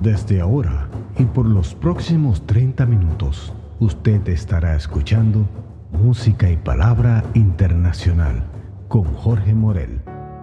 Desde ahora y por los próximos 30 minutos, usted estará escuchando Música y Palabra Internacional con Jorge Morel.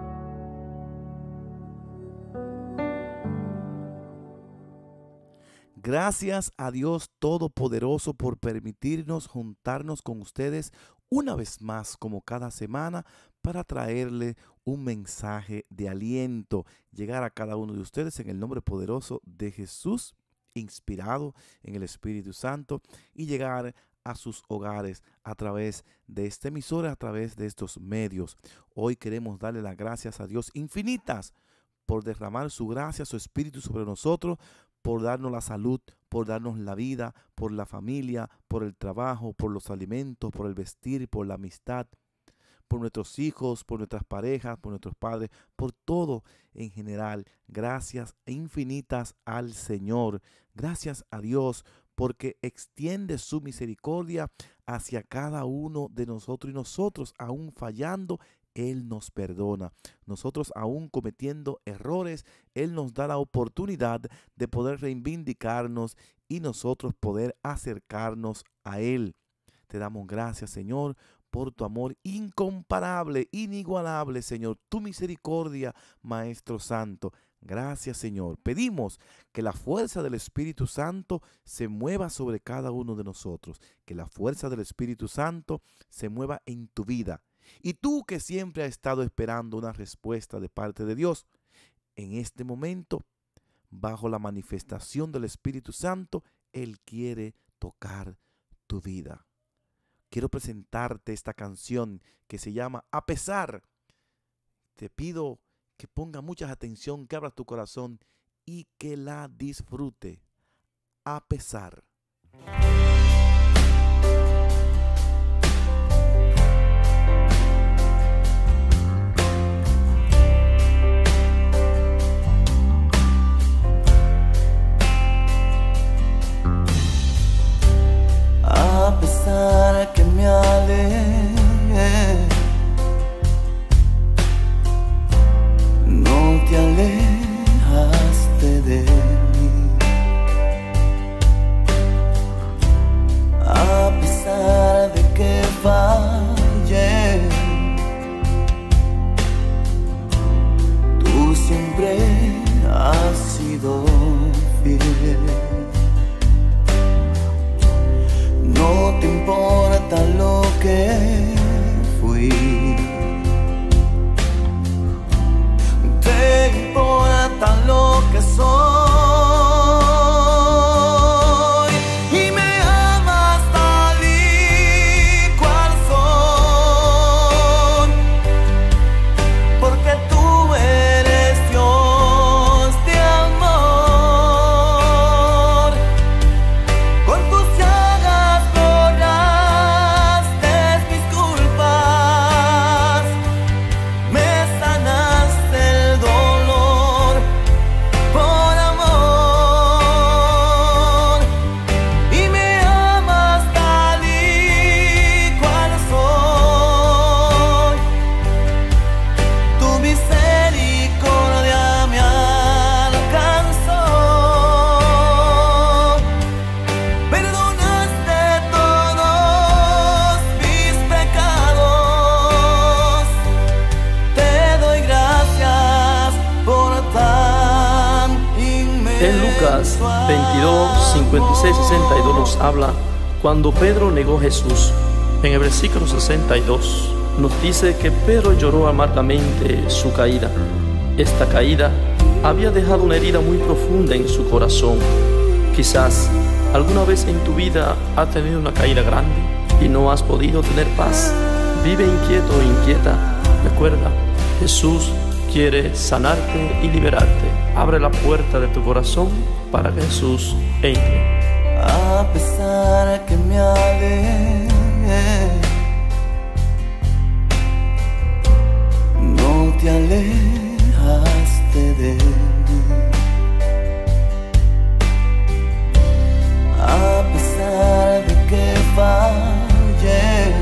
Gracias a Dios Todopoderoso por permitirnos juntarnos con ustedes una vez más, como cada semana, para traerle un mensaje de aliento, llegar a cada uno de ustedes en el nombre poderoso de Jesús, inspirado en el Espíritu Santo, y llegar a sus hogares a través de esta emisora, a través de estos medios. Hoy queremos darle las gracias a Dios infinitas por derramar su gracia, su Espíritu sobre nosotros, por darnos la salud, por darnos la vida, por la familia, por el trabajo, por los alimentos, por el vestir, por la amistad, por nuestros hijos, por nuestras parejas, por nuestros padres, por todo en general. Gracias infinitas al Señor. Gracias a Dios porque extiende su misericordia hacia cada uno de nosotros, y nosotros, aún fallando, Él nos perdona. Nosotros, aún cometiendo errores, Él nos da la oportunidad de poder reivindicarnos y nosotros poder acercarnos a Él. Te damos gracias, Señor, por tu amor incomparable, inigualable, Señor, tu misericordia, Maestro Santo. Gracias, Señor. Pedimos que la fuerza del Espíritu Santo se mueva sobre cada uno de nosotros, que la fuerza del Espíritu Santo se mueva en tu vida. Y tú, que siempre has estado esperando una respuesta de parte de Dios, en este momento, bajo la manifestación del Espíritu Santo, Él quiere tocar tu vida. Quiero presentarte esta canción que se llama A Pesar. Te pido que ponga mucha atención, que abras tu corazón y que la disfrute. A pesar. A pesar que me aleje, no te alejaste de mí. A pesar de que fallé, tú siempre has sido fiel. No te importa lo que fui, te importa lo que soy, y me amas tal y cual soy, porque tú eres Dios de amor. Con tus En Lucas 22, 56, 62 nos habla cuando Pedro negó a Jesús. En el versículo 62 nos dice que Pedro lloró amargamente su caída. Esta caída había dejado una herida muy profunda en su corazón. Quizás alguna vez en tu vida has tenido una caída grande y no has podido tener paz. Vive inquieto o inquieta. Recuerda, Jesús quiere sanarte y liberarte. Abre la puerta de tu corazón para que Jesús entre. A pesar que me aleje, no te alejaste de mí. A pesar de que fallé,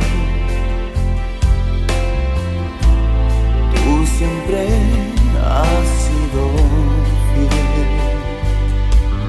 tú siempre has sido fiel.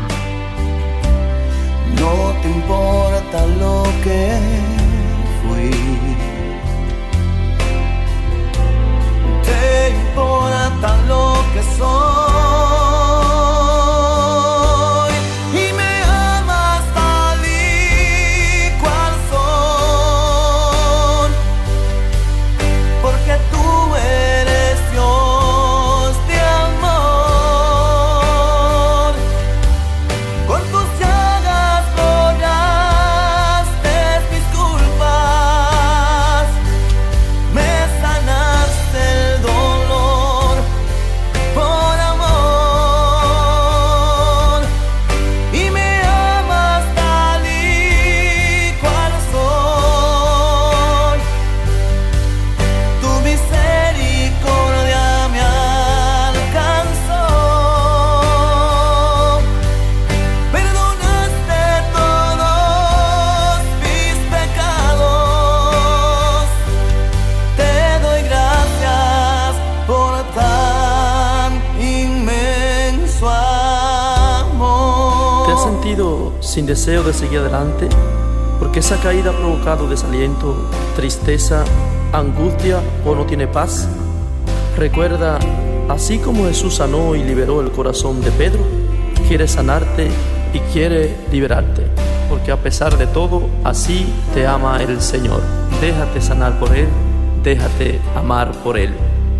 has sentido sin deseo de seguir adelante? Porque esa caída ha provocado desaliento, tristeza, angustia o no tiene paz. Recuerda, así como Jesús sanó y liberó el corazón de Pedro, quiere sanarte y quiere liberarte. Porque a pesar de todo, así te ama el Señor. Déjate sanar por Él, déjate amar por Él.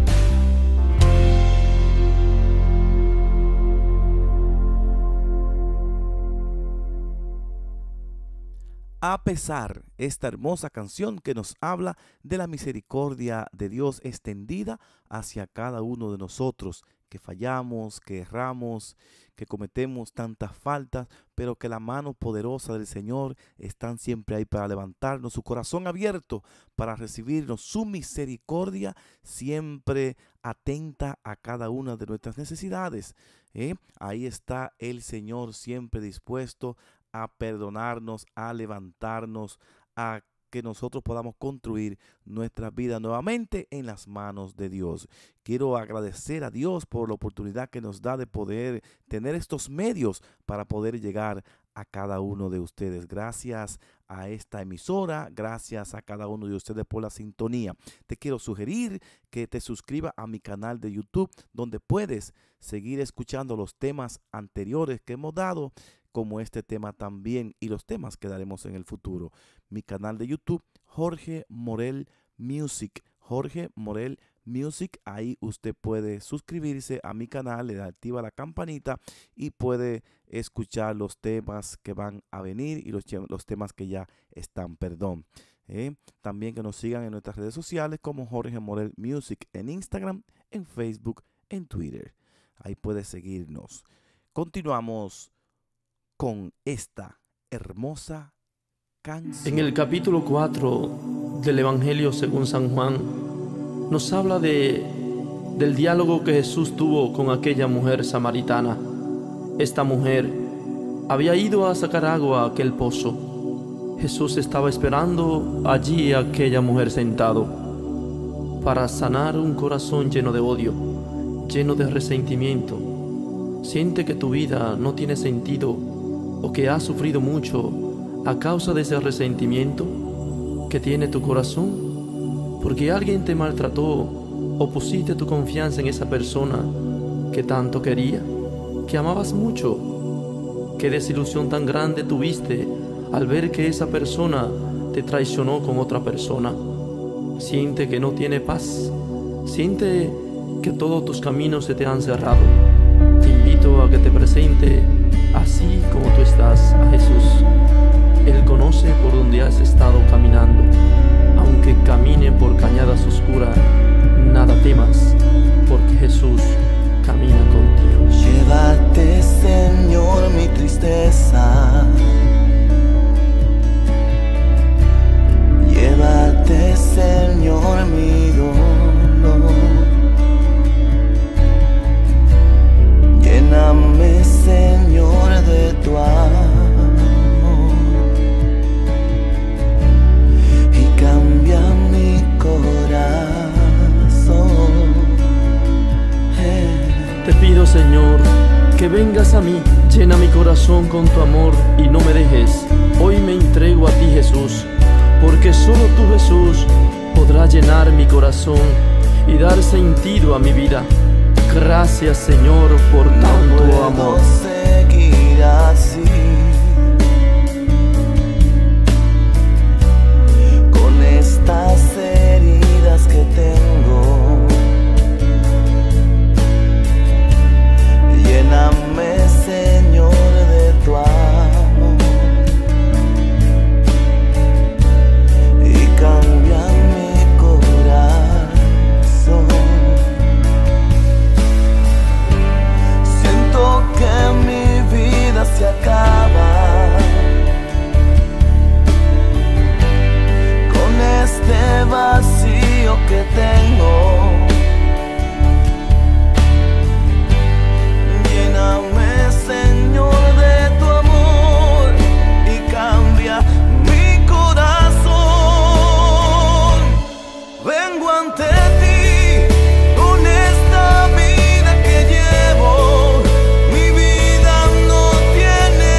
A pesar, esta hermosa canción que nos habla de la misericordia de Dios extendida hacia cada uno de nosotros, que fallamos, que erramos, que cometemos tantas faltas, pero que la mano poderosa del Señor está siempre ahí para levantarnos, su corazón abierto para recibirnos, su misericordia siempre atenta a cada una de nuestras necesidades. Ahí está el Señor siempre dispuesto a perdonarnos, a levantarnos, a que nosotros podamos construir nuestra vida nuevamente en las manos de Dios. Quiero agradecer a Dios por la oportunidad que nos da de poder tener estos medios para poder llegar a cada uno de ustedes. Gracias a esta emisora, gracias a cada uno de ustedes por la sintonía. Te quiero sugerir que te suscribas a mi canal de YouTube, donde puedes seguir escuchando los temas anteriores que hemos dado, como este tema también y los temas que daremos en el futuro. Mi canal de YouTube, Jorge Morel Music. Jorge Morel Music. Ahí usted puede suscribirse a mi canal, le activa la campanita y puede escuchar los temas que van a venir y los temas que ya están, También que nos sigan en nuestras redes sociales como Jorge Morel Music en Instagram, en Facebook, en Twitter. Ahí puede seguirnos. Continuamos con esta hermosa canción. En el capítulo 4 del Evangelio según San Juan, nos habla del diálogo que Jesús tuvo con aquella mujer samaritana. Esta mujer había ido a sacar agua a aquel pozo. Jesús estaba esperando allí a aquella mujer sentado para sanar un corazón lleno de odio, lleno de resentimiento. Siente que tu vida no tiene sentido o que has sufrido mucho a causa de ese resentimiento que tiene tu corazón, porque alguien te maltrató o pusiste tu confianza en esa persona que tanto quería, que amabas mucho. Qué desilusión tan grande tuviste al ver que esa persona te traicionó con otra persona. Siente que no tiene paz, siente que todos tus caminos se te han cerrado. Te invito a que te presente así como tú estás a Jesús. Él conoce por donde has estado caminando. Aunque camine por cañadas oscuras, nada temas, porque Jesús camina contigo. Llévate, Señor, mi tristeza. Llévate, Señor, mi dolor. Lléname, Señor, de tu amor y cambia mi corazón. Te pido, Señor, que vengas a mí, llena mi corazón con tu amor y no me dejes. Hoy me entrego a ti, Jesús, porque solo tú, Jesús, podrás llenar mi corazón y dar sentido a mi vida. Gracias, Señor, por tanto amor. Seguir así, con estas heridas que tengo. Lléname, Señor, de tu amor y cambia mi corazón. Siento que mi vida se acaba con este vacío que tengo. Lléname, Señor, de tu amor y cambia mi corazón. Vengo ante ti con esta vida que llevo. Mi vida no tiene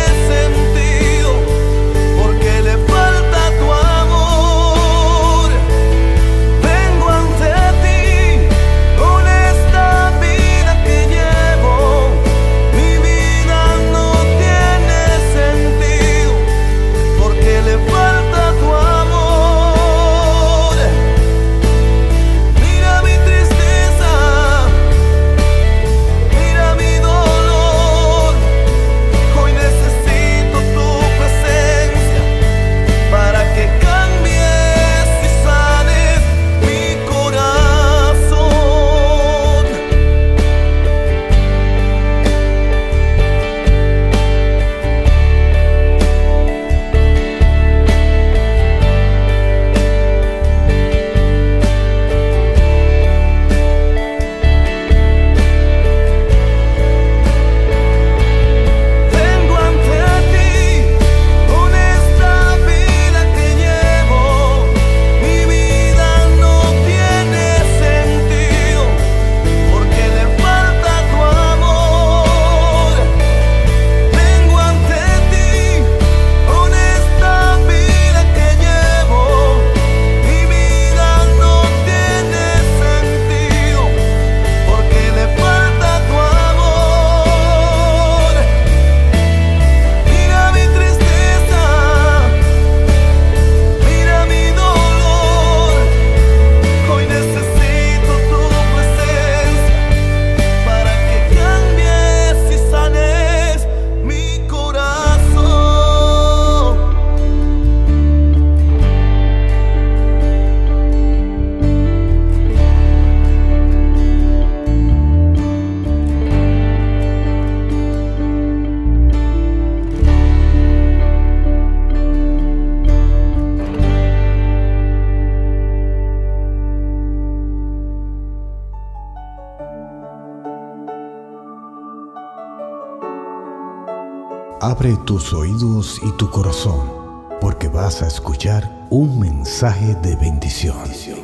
Abre tus oídos y tu corazón, porque vas a escuchar un mensaje de bendición.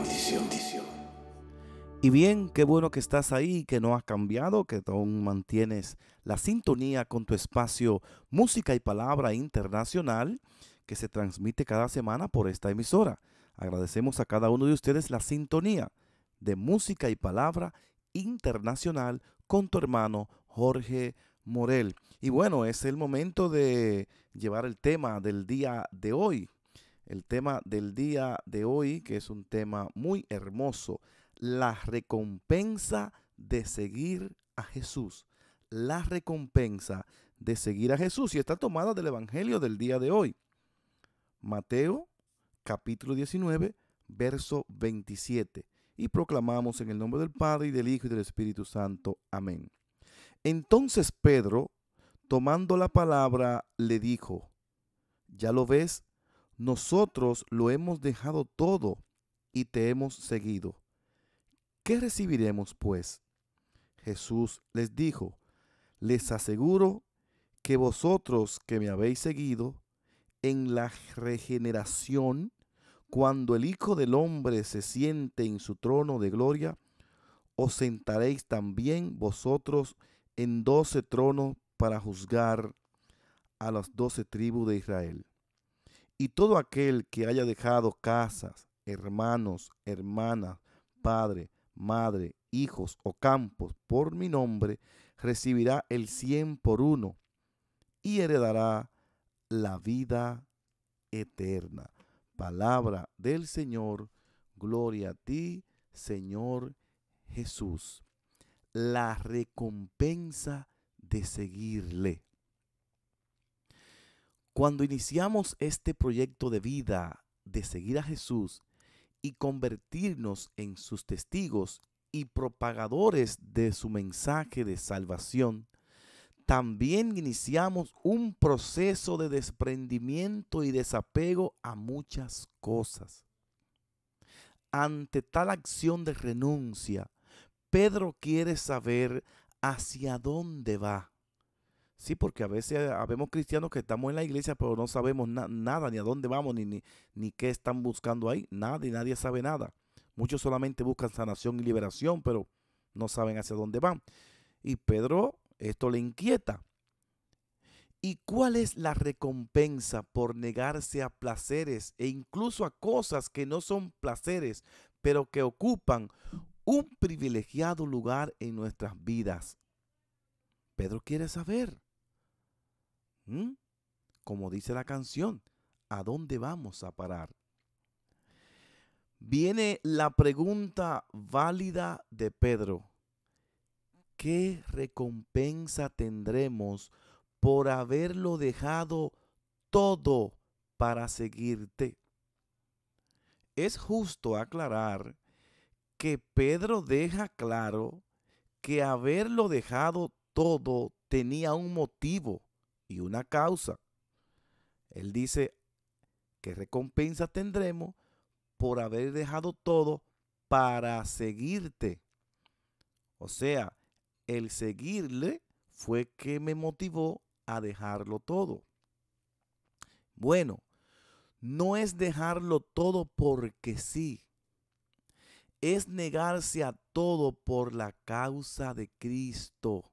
Y bien, qué bueno que estás ahí, que no has cambiado, que aún mantienes la sintonía con tu espacio Música y Palabra Internacional, que se transmite cada semana por esta emisora. Agradecemos a cada uno de ustedes la sintonía de Música y Palabra Internacional con tu hermano Jorge Morel. Y bueno, es el momento de llevar el tema del día de hoy. El tema del día de hoy, que es un tema muy hermoso, la recompensa de seguir a Jesús. La recompensa de seguir a Jesús. Y está tomada del Evangelio del día de hoy. Mateo, capítulo 19, verso 27. Y proclamamos en el nombre del Padre, y del Hijo, y del Espíritu Santo. Amén. Entonces Pedro, tomando la palabra, le dijo: ¿Ya lo ves? Nosotros lo hemos dejado todo y te hemos seguido. ¿Qué recibiremos, pues? Jesús les dijo: les aseguro que vosotros que me habéis seguido, en la regeneración, cuando el Hijo del Hombre se siente en su trono de gloria, os sentaréis también vosotros en 12 tronos para juzgar a las 12 tribus de Israel. Y todo aquel que haya dejado casas, hermanos, hermanas, padre, madre, hijos o campos por mi nombre, recibirá el 100 por uno y heredará la vida eterna. Palabra del Señor, gloria a ti, Señor Jesús. La recompensa de seguirle. Cuando iniciamos este proyecto de vida de seguir a Jesús y convertirnos en sus testigos y propagadores de su mensaje de salvación, también iniciamos un proceso de desprendimiento y desapego a muchas cosas. Ante tal acción de renuncia, Pedro quiere saber hacia dónde va. Sí, porque a veces habemos cristianos que estamos en la iglesia, pero no sabemos nada, ni a dónde vamos, ni qué están buscando ahí. Nada y nadie sabe nada. Muchos solamente buscan sanación y liberación, pero no saben hacia dónde van. Y Pedro, esto le inquieta. ¿Y cuál es la recompensa por negarse a placeres e incluso a cosas que no son placeres, pero que ocupan un privilegiado lugar en nuestras vidas? Pedro quiere saber. Como dice la canción, ¿a dónde vamos a parar? Viene la pregunta válida de Pedro. ¿Qué recompensa tendremos por haberlo dejado todo para seguirte? Es justo aclarar que Pedro deja claro que haberlo dejado todo tenía un motivo y una causa. Él dice: ¿qué recompensa tendremos por haber dejado todo para seguirte? O sea, el seguirle fue que me motivó a dejarlo todo. Bueno, no es dejarlo todo porque sí. Es negarse a todo por la causa de Cristo.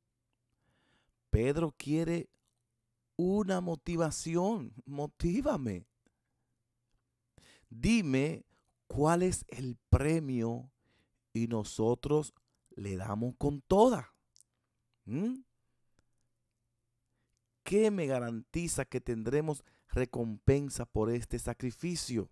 Pedro quiere una motivación. Motívame. Dime cuál es el premio y nosotros le damos con toda. ¿Qué me garantiza que tendremos recompensa por este sacrificio?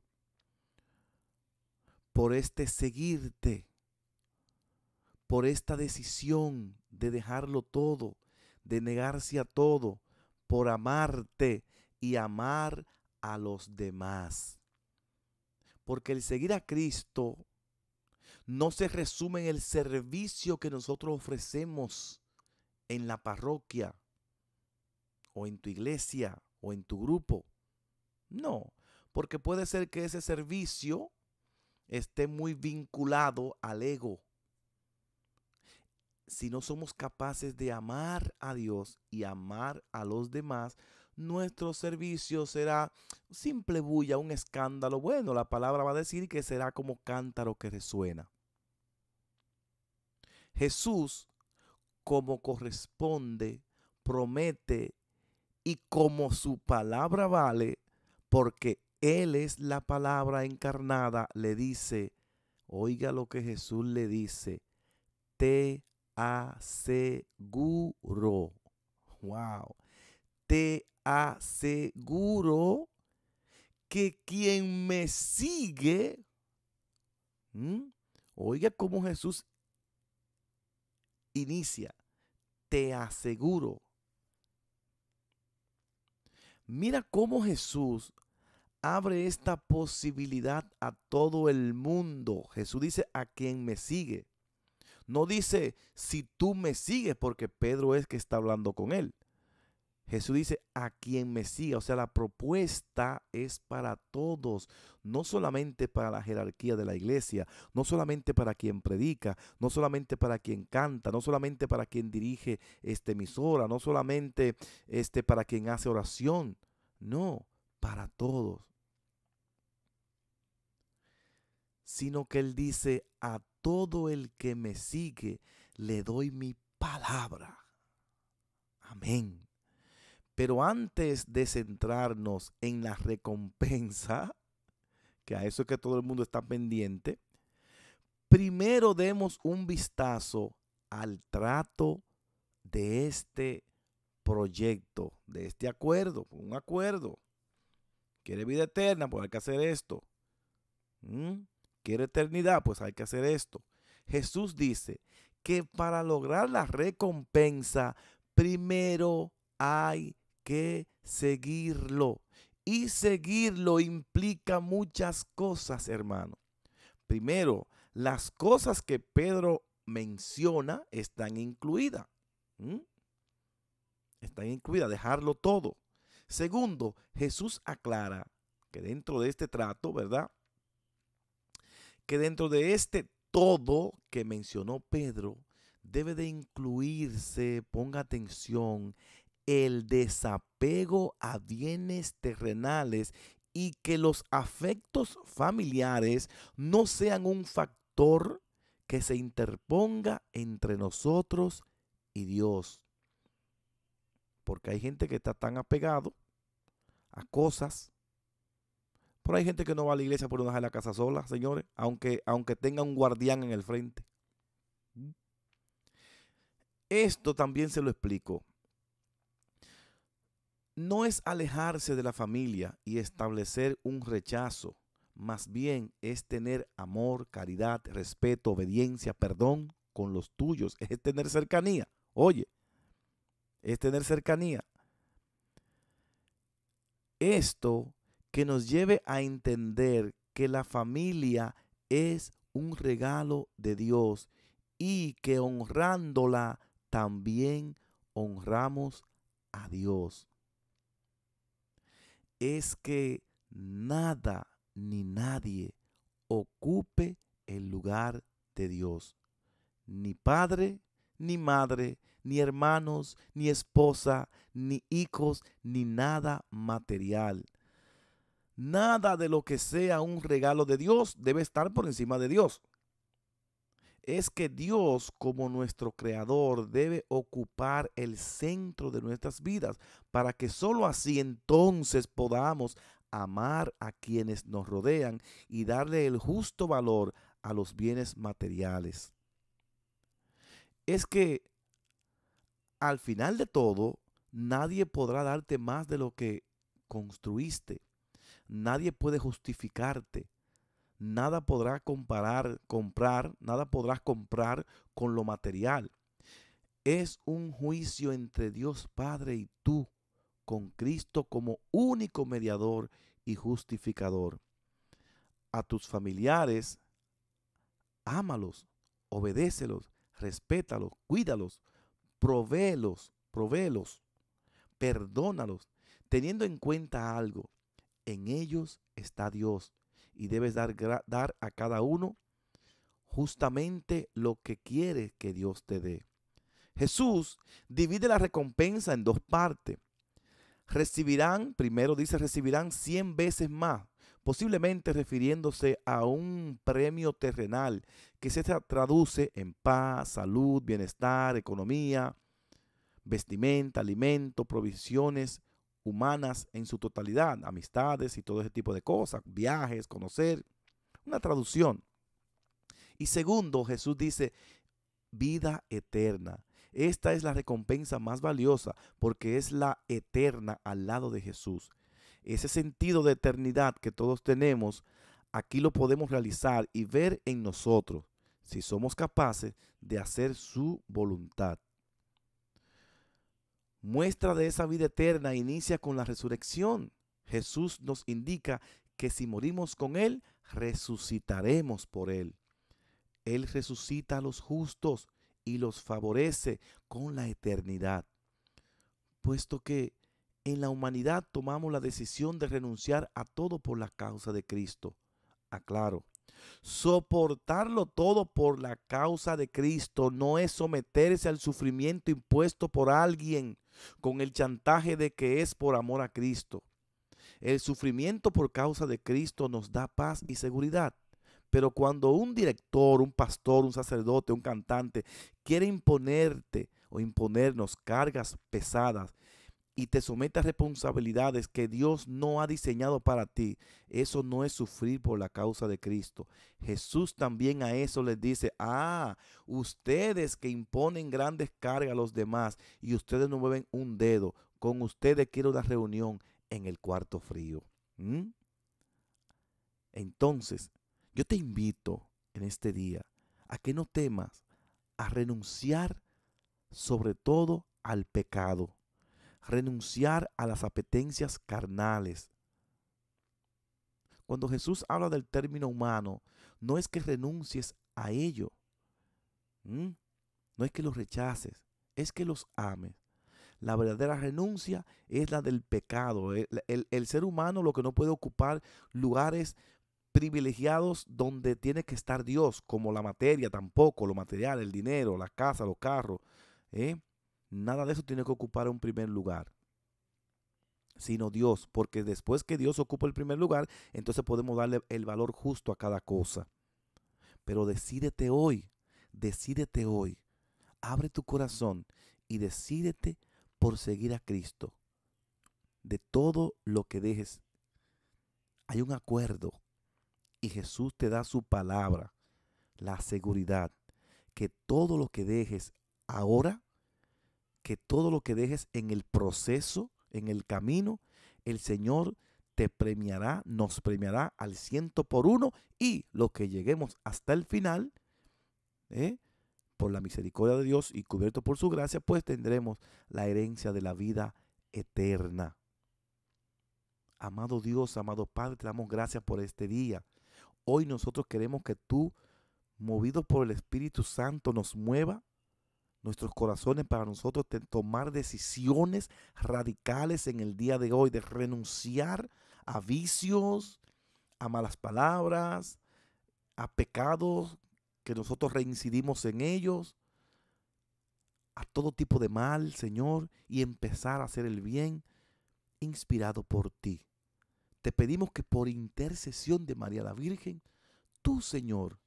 Por este seguirte, por esta decisión de dejarlo todo, de negarse a todo, por amarte y amar a los demás. Porque el seguir a Cristo no se resume en el servicio que nosotros ofrecemos en la parroquia, o en tu iglesia, o en tu grupo. No, porque puede ser que ese servicio esté muy vinculado al ego. si no somos capaces de amar a Dios y amar a los demás, nuestro servicio será simple bulla, un escándalo. Bueno, la palabra va a decir que será como cántaro que resuena. Jesús, como corresponde, promete y como su palabra vale, porque Él es la palabra encarnada, le dice, oiga lo que Jesús le dice, te aseguro, wow, te aseguro que quien me sigue, oiga cómo Jesús inicia, te aseguro. Mira cómo Jesús abre esta posibilidad a todo el mundo. Jesús dice a quien me sigue. No dice si tú me sigues, porque Pedro es que está hablando con él. Jesús dice a quien me siga. O sea, la propuesta es para todos, no solamente para la jerarquía de la iglesia, no solamente para quien predica, no solamente para quien canta, no solamente para quien dirige esta emisora, no solamente para quien hace oración. No, para todos. Sino que Él dice, a todo el que me sigue, le doy mi palabra. Amén. Pero antes de centrarnos en la recompensa, que a eso es que todo el mundo está pendiente, primero demos un vistazo al trato de este proyecto, de este acuerdo. Un acuerdo. ¿Quiere vida eterna? Pues hay que hacer esto. ¿Quiere eternidad? Pues hay que hacer esto. Jesús dice que para lograr la recompensa, primero hay que seguirlo. Y seguirlo implica muchas cosas, hermano. Primero, las cosas que Pedro menciona están incluidas. Están incluidas, dejarlo todo. Segundo, Jesús aclara que dentro de este trato, ¿verdad? Que dentro de este todo que mencionó Pedro, debe de incluirse, ponga atención, el desapego a bienes terrenales y que los afectos familiares no sean un factor que se interponga entre nosotros y Dios. Porque hay gente que está tan apegado a cosas. Pero hay gente que no va a la iglesia por no dejar la casa sola, señores, aunque tenga un guardián en el frente. Esto también se lo explico. No es alejarse de la familia y establecer un rechazo. Más bien es tener amor, caridad, respeto, obediencia, perdón con los tuyos. Es tener cercanía. Oye, es tener cercanía. Esto que nos lleve a entender que la familia es un regalo de Dios y que honrándola también honramos a Dios. Es que nada ni nadie ocupe el lugar de Dios. Ni padre, ni madre, ni hermanos, ni esposa, ni hijos, ni nada material. Nada de lo que sea un regalo de Dios debe estar por encima de Dios. Es que Dios, como nuestro creador, debe ocupar el centro de nuestras vidas para que solo así entonces podamos amar a quienes nos rodean y darle el justo valor a los bienes materiales. Es que al final de todo, nadie podrá darte más de lo que construiste. Nadie puede justificarte. Nada podrá nada podrás comprar con lo material. Es un juicio entre Dios Padre y tú, con Cristo como único mediador y justificador. A tus familiares, ámalos, obedécelos, respétalos, cuídalos, provéelos, perdónalos, teniendo en cuenta algo. En ellos está Dios y debes dar a cada uno justamente lo que quiere que Dios te dé. Jesús divide la recompensa en dos partes. Recibirán, primero dice, recibirán 100 veces más, posiblemente refiriéndose a un premio terrenal que se traduce en paz, salud, bienestar, economía, vestimenta, alimento, provisiones humanas en su totalidad, amistades y todo ese tipo de cosas, viajes, conocer, una traducción. Y segundo, Jesús dice, vida eterna. Esta es la recompensa más valiosa porque es la eterna al lado de Jesús. Ese sentido de eternidad que todos tenemos, aquí lo podemos realizar y ver en nosotros si somos capaces de hacer su voluntad. Muestra de esa vida eterna inicia con la resurrección. Jesús nos indica que si morimos con Él, resucitaremos por Él. Él resucita a los justos y los favorece con la eternidad. Puesto que en la humanidad tomamos la decisión de renunciar a todo por la causa de Cristo. Aclaro, soportarlo todo por la causa de Cristo no es someterse al sufrimiento impuesto por alguien con el chantaje de que es por amor a Cristo. El sufrimiento por causa de Cristo nos da paz y seguridad. Pero cuando un director, un pastor, un sacerdote, un cantante quiere imponerte o imponernos cargas pesadas y te somete a responsabilidades que Dios no ha diseñado para ti, eso no es sufrir por la causa de Cristo. Jesús también a eso les dice, ustedes que imponen grandes cargas a los demás y ustedes no mueven un dedo, con ustedes quiero una reunión en el cuarto frío. Entonces, yo te invito en este día a que no temas, a renunciar sobre todo al pecado, renunciar a las apetencias carnales. Cuando Jesús habla del término humano, no es que renuncies a ello, no es que los rechaces, es que los ames. La verdadera renuncia es la del pecado. El ser humano lo que no puede ocupar lugares privilegiados donde tiene que estar Dios, como la materia tampoco, lo material, el dinero, la casa, los carros. Nada de eso tiene que ocupar un primer lugar, sino Dios, porque después que Dios ocupa el primer lugar, entonces podemos darle el valor justo a cada cosa. Pero decídete hoy, abre tu corazón y decídete por seguir a Cristo. De todo lo que dejes, hay un acuerdo. Y Jesús te da su palabra, la seguridad, que todo lo que dejes ahora, que todo lo que dejes en el proceso, en el camino, el Señor te premiará, nos premiará al 100%, y lo que lleguemos hasta el final, por la misericordia de Dios y cubierto por su gracia, pues tendremos la herencia de la vida eterna. Amado Dios, amado Padre, te damos gracias por este día. Hoy nosotros queremos que tú, movido por el Espíritu Santo, nos mueva nuestros corazones para nosotros tomar decisiones radicales en el día de hoy, de renunciar a vicios, a malas palabras, a pecados que nosotros reincidimos en ellos, a todo tipo de mal, Señor, y empezar a hacer el bien inspirado por ti. Te pedimos que por intercesión de María la Virgen, tú, Señor,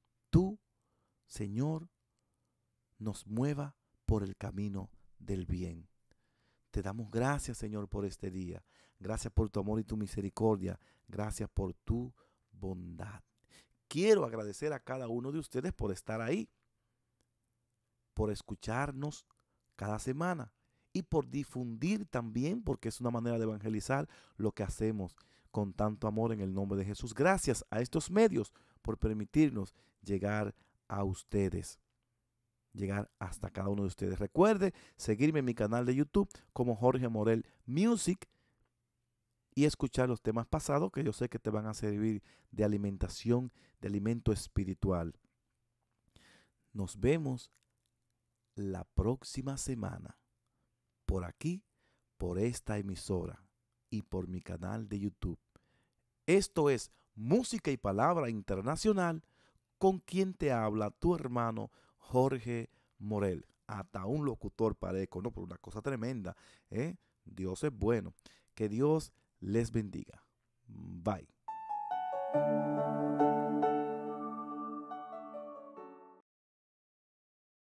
nos mueva por el camino del bien. Te damos gracias, Señor, por este día. Gracias por tu amor y tu misericordia. Gracias por tu bondad. Quiero agradecer a cada uno de ustedes por estar ahí, por escucharnos cada semana y por difundir también, porque es una manera de evangelizar lo que hacemos con tanto amor en el nombre de Jesús. Gracias a estos medios por permitirnos llegar a ustedes, llegar hasta cada uno de ustedes. Recuerde seguirme en mi canal de YouTube como Jorge Morel Music y escuchar los temas pasados que yo sé que te van a servir de alimentación, de alimento espiritual. Nos vemos la próxima semana por aquí, por esta emisora y por mi canal de YouTube. Esto es Música y Palabra Internacional, con quien te habla tu hermano Jorge Morel. hasta un locutor parezco, no, pero una cosa tremenda, ¿eh? Dios es bueno. Que Dios les bendiga. Bye.